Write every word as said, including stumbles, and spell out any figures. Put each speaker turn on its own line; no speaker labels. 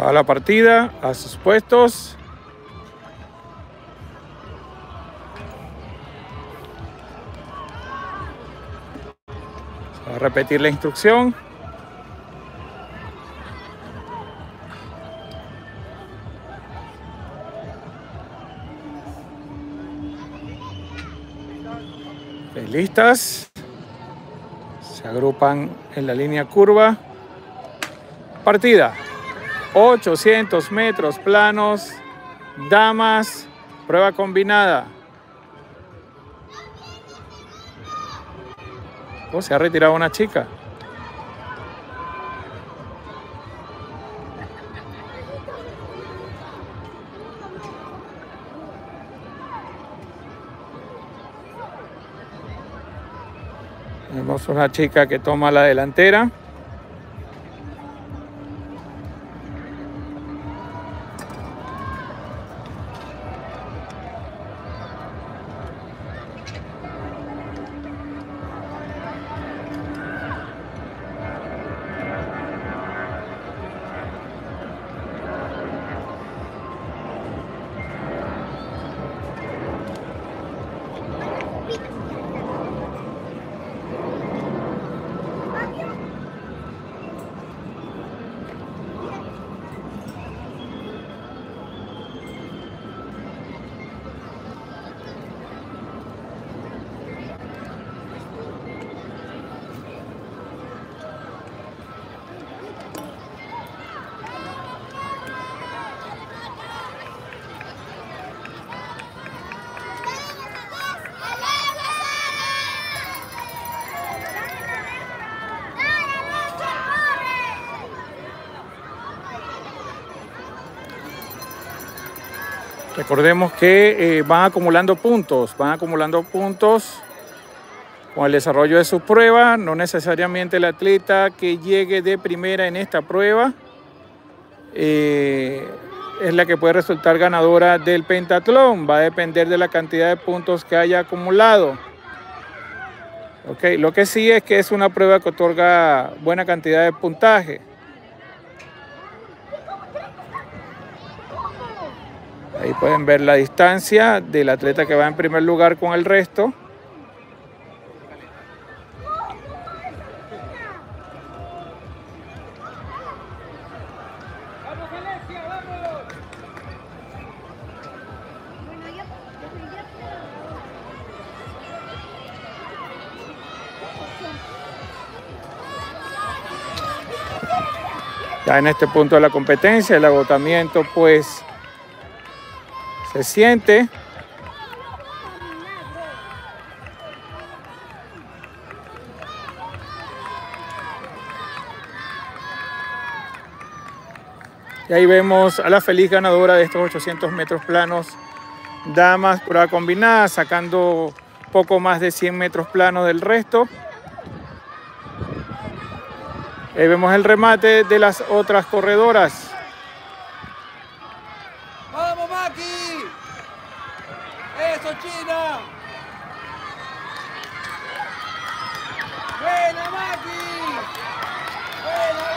va la partida a sus puestos. Se va a repetir la instrucción. Listas. Se agrupan en la línea curva. Partida. ochocientos metros planos. Damas. Prueba combinada. Oh, se ha retirado una chica. Tenemos una chica que toma la delantera. Recordemos que eh, van acumulando puntos, van acumulando puntos con el desarrollo de su prueba. No necesariamente el atleta que llegue de primera en esta prueba eh, es la que puede resultar ganadora del pentatlón. Va a depender de la cantidad de puntos que haya acumulado. Okay. Lo que sí es que es una prueba que otorga buena cantidad de puntaje. Ahí pueden ver la distancia del atleta que va en primer lugar con el resto. Ya en este punto de la competencia, el agotamiento pues se siente. Y ahí vemos a la feliz ganadora de estos ochocientos metros planos, damas, prueba combinada, sacando poco más de cien metros planos del resto. Ahí vemos el remate de las otras corredoras.
¡Vamos, Maki! ¡Eso, China! ¡Buena, Maki! ¡Buena,